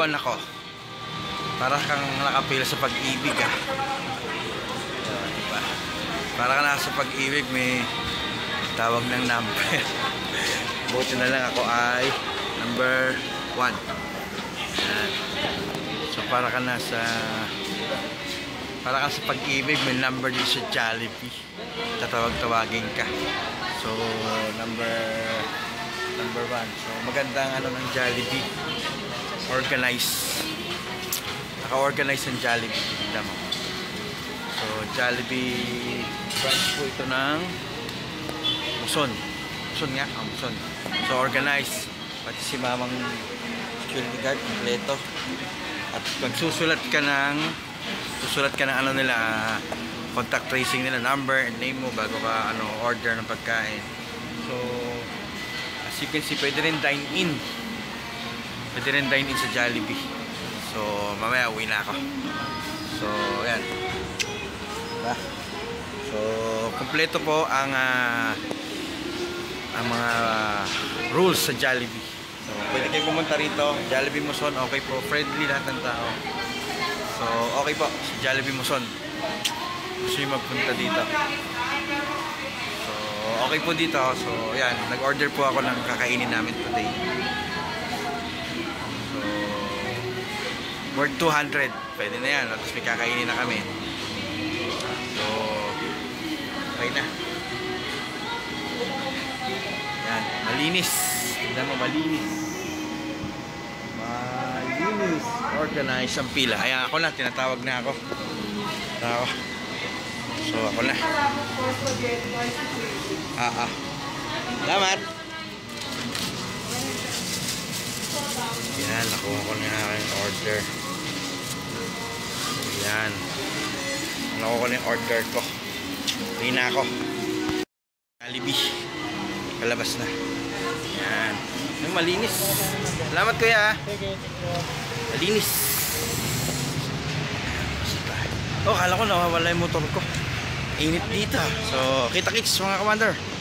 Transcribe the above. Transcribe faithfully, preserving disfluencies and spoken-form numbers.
naman ako. Para kang nakapila sa pag-ibig ah. Uh, diba? Para ka nasa pag-ibig, may tawag ng number. Buti na lang ako ay number one. Yan. So para ka nasa para ka sa pag-ibig, may number din sa Jollibee. Tatawag-tawagin ka. So number number one. So magandang ano ng Jollibee. Organized. Naka-organize ang Jollibee. Tignan mo. So Jollibee branch po ito ng Muson. Muson nga, oh, Muson. So organized. Pati si mamang security guard kompleto. At magsusulat ka ng susulat ka ng ano nila, contact tracing nila, number and name mo bago ka ano order ng pagkain. So as you can see, pwede rin dine in. Pwede rin dine in sa Jollibee. So mamaya uwi na ako. So ayan. Diba? So kompleto po ang uh, ang mga uh, rules sa Jollibee. So pwede kayo pumunta rito. Jollibee Muson, okay po, friendly lahat ng tao. So okay po sa Jollibee Muson. Gusto nyo magpunta dito. So okay po dito. So ayan, nag-order po ako ng kakainin namin today. So worth two hundred. Pwede na yan. Tapos may kakainin na kami. So okay na. Yan, malinis. Tignan mo, malinis. Malinis. Organize ang pila. Ayan, ako na, tinatawag na ako. Ako. So, ako na. Ah, ah. Salamat. Yan, nakuha ko na aking order. Yan. Nakuha ko na yung order ko. Uwi na ako. Jollibee. Kalabas na. Yan. Yung malinis. Salamat kuya. Malinis. Oh, kala ko nawawala yung motor ko. Init dito. So, kita-kits mga commander.